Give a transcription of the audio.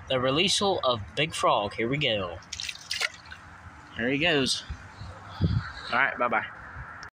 the release of Big Frog. Here we go. There he goes. All right, bye-bye.